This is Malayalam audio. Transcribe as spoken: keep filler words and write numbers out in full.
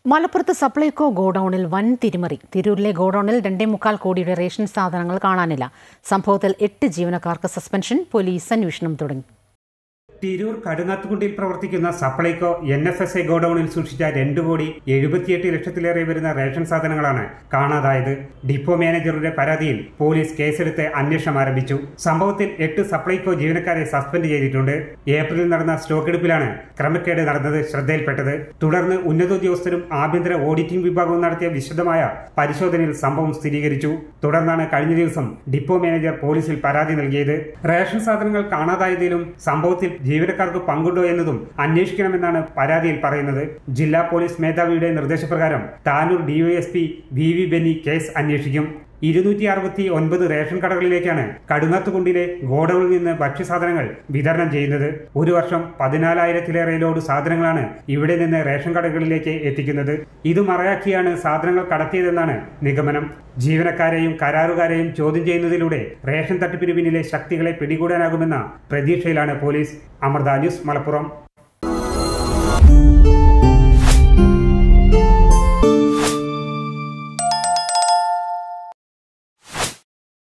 മലപ്പുറത്ത് സപ്ലൈകോ ഗോഡൌണിൽ വൻ തിരിമറി. തിരൂരിലെ ഗോഡൌണിൽ രണ്ടേ മുക്കാൽ കോടിയുടെ റേഷൻ സാധനങ്ങൾ കാണാനില്ല. സംഭവത്തിൽ എട്ട് ജീവനക്കാർക്ക് സസ്പെൻഷൻ. പോലീസ് അന്വേഷണം തുടങ്ങി. തിരൂർ കടുങ്ങാത്തുകുണ്ടിയിൽ പ്രവർത്തിക്കുന്ന Supplyco N F S A ഗോഡൌണിൽ സൂക്ഷിച്ച രണ്ട് കോടി എഴുപത്തിയെട്ട് ലക്ഷത്തിലേറെ വരുന്ന റേഷൻ സാധനങ്ങളാണ് കാണാതായത്. ഡിപ്പോ മാനേജറുടെ പരാതിയിൽ പോലീസ് കേസെടുത്ത് അന്വേഷണം ആരംഭിച്ചു. സംഭവത്തിൽ എട്ട് സപ്ലൈകോ ജീവനക്കാരെ സസ്പെൻഡ് ചെയ്തിട്ടുണ്ട്. ഏപ്രിലിൽ നടന്ന സ്റ്റോക്കെടുപ്പിലാണ് ക്രമക്കേട് നടന്നത് ശ്രദ്ധയിൽപ്പെട്ടത്. തുടർന്ന് ഉന്നതോദ്യോഗസ്ഥരും ആഭ്യന്തര ഓഡിറ്റിംഗ് വിഭാഗവും നടത്തിയ വിശദമായ പരിശോധനയിൽ സംഭവം സ്ഥിരീകരിച്ചു. തുടർന്നാണ് കഴിഞ്ഞ ദിവസം ഡിപ്പോ മാനേജർ പോലീസിൽ പരാതി നൽകിയത്. റേഷൻ സാധനങ്ങൾ കാണാതായതിലും സംഭവത്തിൽ ജീവനക്കാർക്ക് പങ്കുണ്ടോ എന്നതും അന്വേഷിക്കണമെന്നാണ് പരാതിയിൽ പറയുന്നത്. ജില്ലാ പോലീസ് മേധാവിയുടെ നിർദ്ദേശപ്രകാരം Tanur DYSP V V Benny case അന്വേഷിക്കും. ഇരുന്നൂറ്റി അറുപത്തി ഒൻപത് റേഷൻ കടകളിലേക്കാണ് കടുങ്ങാത്തുകുണ്ടിലെ ഗോഡൌണിൽ നിന്ന് ഭക്ഷ്യസാധനങ്ങൾ വിതരണം ചെയ്യുന്നത്. ഒരു വർഷം പതിനാലായിരത്തിലേറെ ലോഡ് സാധനങ്ങളാണ് ഇവിടെ നിന്ന് റേഷൻ കടകളിലേക്ക് എത്തിക്കുന്നത്. ഇത് മറയാക്കിയാണ് സാധനങ്ങൾ കടത്തിയതെന്നാണ് നിഗമനം. ജീവനക്കാരെയും കരാറുകാരെയും ചോദ്യം ചെയ്യുന്നതിലൂടെ റേഷൻ തട്ടിപ്പിന് പിന്നിലെ ശക്തികളെ പിടികൂടാനാകുമെന്ന പ്രതീക്ഷയിലാണ് പോലീസ്. അമൃത ന്യൂസ്, മലപ്പുറം.